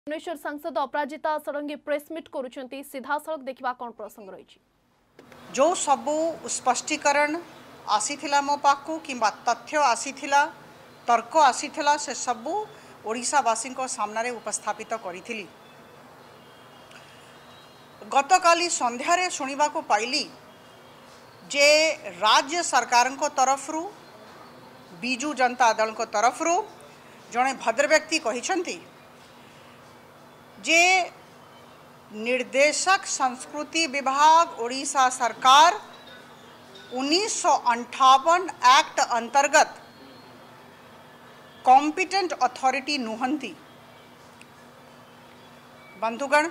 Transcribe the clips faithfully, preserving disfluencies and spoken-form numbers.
भुवनेश्वर सांसद अपराजिता षडंगी प्रेसमिट करुछंती सीधा सड़क देखिबा कोन प्रसंग रही जो सबू स्पष्टीकरण आसीथिला मो पाखु किंबा तथ्य आसीथिला तर्क आसीथिला से सबू ओडिशावासी सामने उपस्थापित करी गतकाली संध्यारे शुणा पाइली जे राज्य सरकार को तरफरु बीजू जनता दल को तरफरु जड़े भद्र व्यक्ति कहिसंती जे निर्देशक संस्कृति विभाग ओडिशा सरकार उन्नीस सौ अंठावन एक्ट अंतर्गत कॉम्पिटेंट अथॉरिटी नुहंती। बंधुगण,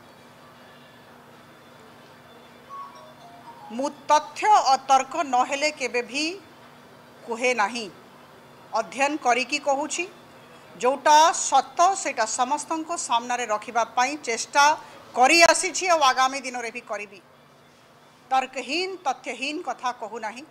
मु तथ्य और तर्क नहेले केबे भी कुहे नहीं, अध्ययन करिकी कहूची जोटा सत सेटा समस्त को सामने रखिबा पाई चेष्टा करी आसी और आगामी दिन में भी करी। तर्कहीन तथ्यहीन कथा कहू नहीं।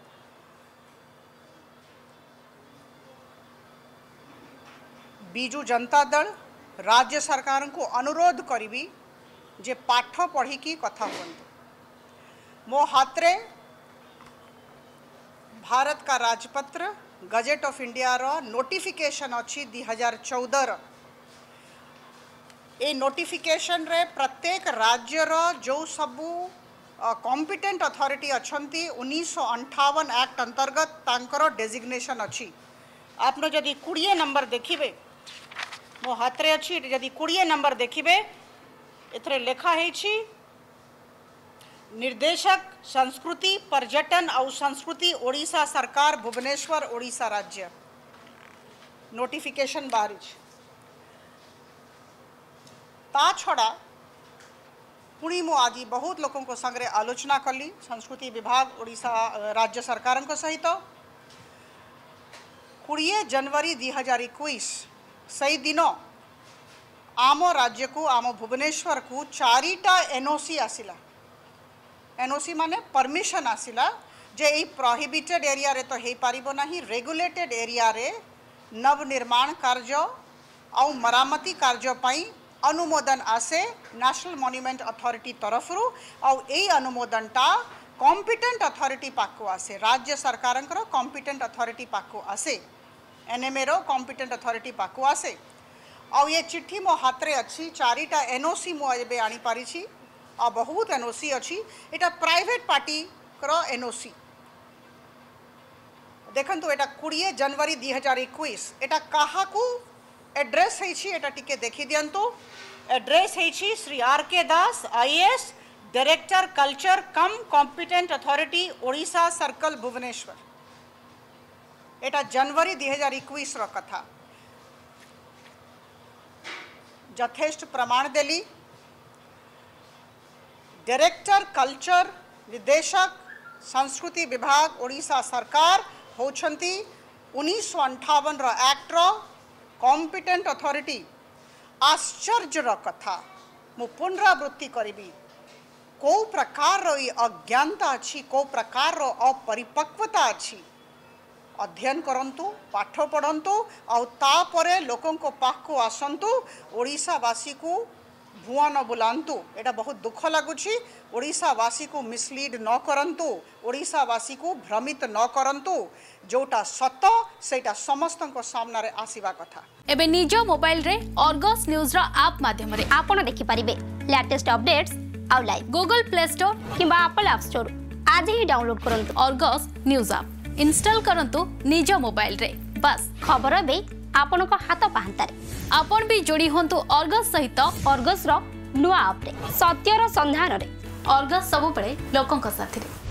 बीजू जनता दल राज्य सरकार को अनुरोध करी जे पाठ पढ़ी की कथा हुंतु। मो हाथरे भारत का राजपत्र गजेट ऑफ इंडिया रो नोटिफिकेशन अच्छी दो हज़ार चौदह ए नोटिफिकेशन रे प्रत्येक राज्य रो जो सबू कॉम्पिटेंट अथॉरिटी अच्छी उन्नीस सौ अंठावन एक्ट अंतर्गत तांकर डेजिग्नेशन अच्छी। आपनो जदि बीस नंबर देखिबे मो हाथरे अच्छी जदि बीस नंबर देखिबे एथरे लेखा हेछि निर्देशक संस्कृति पर्यटन और संस्कृति ओडिशा सरकार भुवनेश्वर ओडिशा राज्य नोटिफिकेशन बाहरी। ता छड़ा पुणी मु आज बहुत लोगों को संगे आलोचना कली संस्कृति विभाग ओडिशा राज्य सरकार को सहित बीस जनवरी दो हज़ार इक्कीस सही दिन आम राज्य को आम भुवनेश्वर को चारिटा एनओसी आसिला। एनओसी माने परमिशन आसिला जे ई प्रोहिबिटेड एरिया रे तो हेई पारिबो नाही, रेगुलेटेड एरिया रे नव निर्माण कार्य और मरामती कार्य पाई अनुमोदन आसे नेशनल मॉन्यूमेंट अथॉरिटी तरफरु और यही अनुमोदनटा कॉम्पिटेंट अथॉरिटी पाको आसे राज्य सरकार कॉम्पिटेंट अथॉरिटी पाको आसे एनएमए रो कॉम्पिटेंट अथॉरिटी पाको आसे। और ये चिट्ठी मो हाथ रे अच्छी चारिटा एनओसी मो एबे आनी पारी छी और बहुत एनओसी अच्छी। एटा प्राइवेट पार्टी करो एनओसी देखंतु एटा बीस जनवरी दो हज़ार इक्कीस एटा काहा को एड्रेस है छी एटा टिके देखि दियंतु। एड्रेस है छी Shri R K Das IAS director culture cum competent authority Odisha circle Bhubaneswar. एटा जनवरी दो हज़ार इक्कीस रो कथा यथेष्ट प्रमाण देली। डायरेक्टर कल्चर निर्देशक संस्कृति विभाग ओडिशा सरकार होछंती उन्नीस सौ अंठावन रो एक्ट रो कॉम्पिटेंट अथॉरिटी। आश्चर्य रो कथा मु पुनरावृत्ति करिबी को प्रकार रो अज्ञानता अच्छी को प्रकार रो अपरिपक्वता अच्छी अध्ययन करंतु पाठ पढ़ंतु और तापरे लोकों को पाख को आसंतु ओडिशावासी को भुआ न बुलांतु। एटा बहुत दुख लगुची। ओडिशावासी को मिसलीड न करंतु, ओडिशावासी को भ्रमित न करंतु। जोटा सत सेटा समस्त को सामना रे आसीबा कथा। एबे निज मोबाइल रे अर्गस न्यूज रा ऐप माध्यम रे आपण देखि परिबे लेटेस्ट अपडेट्स आ लाइव गूगल प्ले स्टोर किंबा एप्पल ऐप स्टोर आज ही डाउनलोड करंतु अर्गस न्यूज ऐप इंस्टॉल करंतु निज मोबाइल रे। बस खबर बे आपण को हाथ पाहंतारे आपण भी जोड़ी होंतु अर्गस सहित अर्गस रो नुआ ऐप रे सत्यर संधान रे अर्गस सब बळे लोकन का साथी रे।